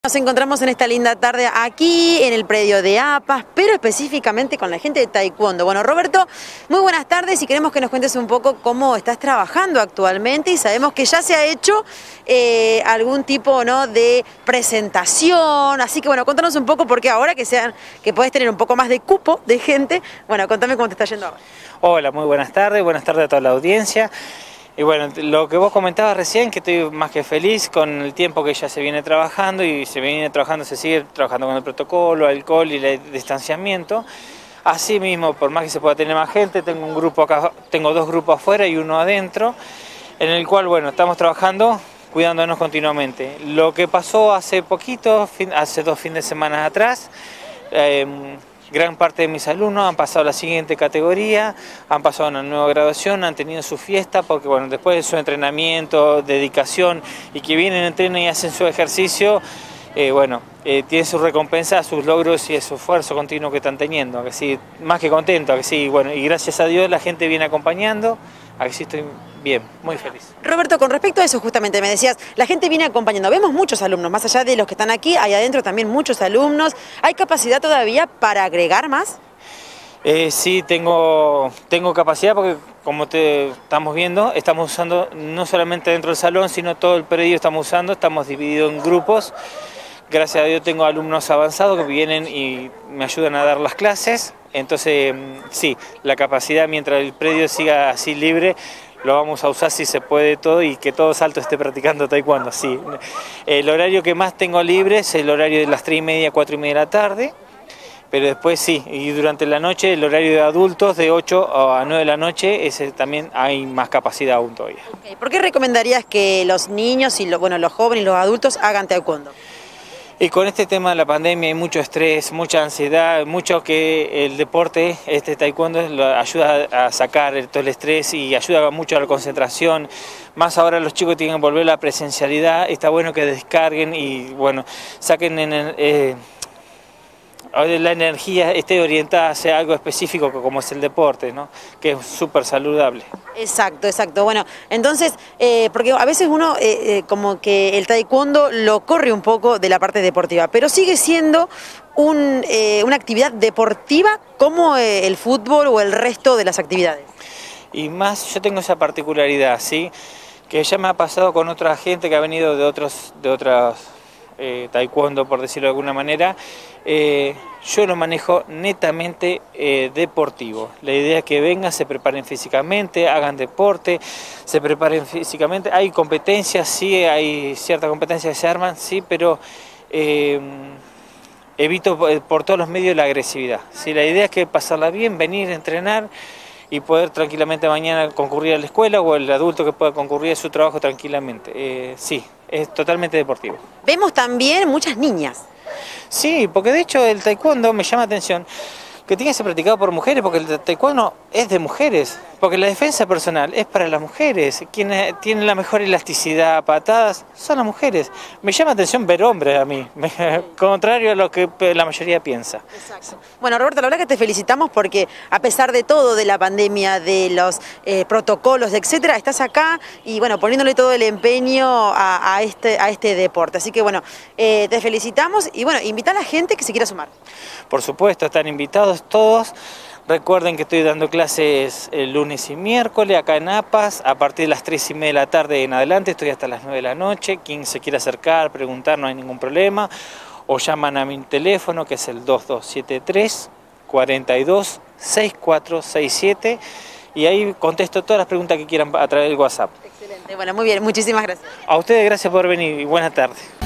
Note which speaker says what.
Speaker 1: Nos encontramos en esta linda tarde aquí en el predio de APAS, pero específicamente con la gente de Taekwondo. Bueno, Roberto, muy buenas tardes y queremos que nos cuentes un poco cómo estás trabajando actualmente y sabemos que ya se ha hecho algún tipo, ¿no?, de presentación, así que bueno, contanos un poco porque ahora que podés tener un poco más de cupo de gente, bueno, contame cómo te está yendo ahora.
Speaker 2: Hola, muy buenas tardes a toda la audiencia. Y bueno, lo que vos comentabas recién, que estoy más que feliz con el tiempo que ya se viene trabajando y se sigue trabajando con el protocolo, alcohol y el distanciamiento. Así mismo, por más que se pueda tener más gente, tengo un grupo acá, tengo dos grupos afuera y uno adentro, en el cual, bueno, estamos trabajando, cuidándonos continuamente. Lo que pasó hace poquito, hace 2 fines de semana atrás, gran parte de mis alumnos han pasado a la siguiente categoría, han pasado a una nueva graduación, han tenido su fiesta, porque bueno, después de su entrenamiento, dedicación y que vienen, entrenan y hacen su ejercicio, tienen su recompensa, sus logros y su esfuerzo continuo que están teniendo, que sí, más que contento, que sí, bueno, y gracias a Dios la gente viene acompañando, a que sí estoy bien, muy feliz.
Speaker 1: Roberto, con respecto a eso justamente me decías, la gente viene acompañando, vemos muchos alumnos, más allá de los que están aquí, hay adentro también muchos alumnos, ¿hay capacidad todavía para agregar más?
Speaker 2: Sí, tengo capacidad porque como te estamos viendo, estamos usando no solamente dentro del salón, sino todo el predio estamos divididos en grupos. Gracias a Dios tengo alumnos avanzados que vienen y me ayudan a dar las clases. Entonces, sí, la capacidad mientras el predio siga así libre, lo vamos a usar si se puede todo y que todo Salto esté practicando taekwondo, sí. El horario que más tengo libre es el horario de las 3:30, 4:30 de la tarde. Pero después sí, y durante la noche el horario de adultos de 8 a 9 de la noche, ese también hay más capacidad aún todavía.
Speaker 1: Okay. ¿Por qué recomendarías que los niños y los jóvenes y los adultos hagan taekwondo?
Speaker 2: Y con este tema de la pandemia hay mucho estrés, mucha ansiedad, mucho que el deporte, taekwondo, lo ayuda a sacar todo el estrés y ayuda mucho a la concentración. Más ahora los chicos tienen que volver a la presencialidad, está bueno que descarguen y bueno, saquen la energía esté orientada hacia algo específico como es el deporte, ¿no?, que es súper saludable.
Speaker 1: Exacto, exacto. Bueno, entonces, porque a veces uno como que el taekwondo lo corre un poco de la parte deportiva, pero sigue siendo una actividad deportiva como el fútbol o el resto de las actividades.
Speaker 2: Y más, yo tengo esa particularidad, ¿sí?, que ya me ha pasado con otra gente que ha venido de otras taekwondo, por decirlo de alguna manera. Yo lo manejo netamente deportivo. La idea es que vengan, se preparen físicamente, hagan deporte, se preparen físicamente. Hay competencias, sí, hay ciertas competencias que se arman, sí, pero evito por todos los medios la agresividad. Sí, la idea es que pasarla bien, venir a entrenar y poder tranquilamente mañana concurrir a la escuela, o el adulto que pueda concurrir a su trabajo tranquilamente. Sí, es totalmente deportivo.
Speaker 1: Vemos también muchas niñas.
Speaker 2: Sí, porque de hecho el taekwondo me llama la atención que tiene que ser practicado por mujeres, porque el taekwondo es de mujeres, porque la defensa personal es para las mujeres, quienes tienen la mejor elasticidad, patadas, son las mujeres. Me llama la atención ver hombres a mí, contrario a lo que la mayoría piensa.
Speaker 1: Exacto. Bueno, Roberto, la verdad que te felicitamos porque a pesar de todo, de la pandemia, de los protocolos, etcétera, estás acá y bueno, poniéndole todo el empeño a este deporte. Así que bueno, te felicitamos y bueno, invita a la gente que se quiera sumar.
Speaker 2: Por supuesto, están invitados todos. Recuerden que estoy dando clases el lunes y miércoles acá en APAS, a partir de las 3:30 de la tarde en adelante, estoy hasta las 9 de la noche. Quien se quiera acercar, preguntar, no hay ningún problema. O llaman a mi teléfono, que es el 2273 42 6467, y ahí contesto todas las preguntas que quieran a través del WhatsApp.
Speaker 1: Excelente, bueno, muy bien, muchísimas gracias.
Speaker 2: A ustedes gracias por venir y buenas tardes.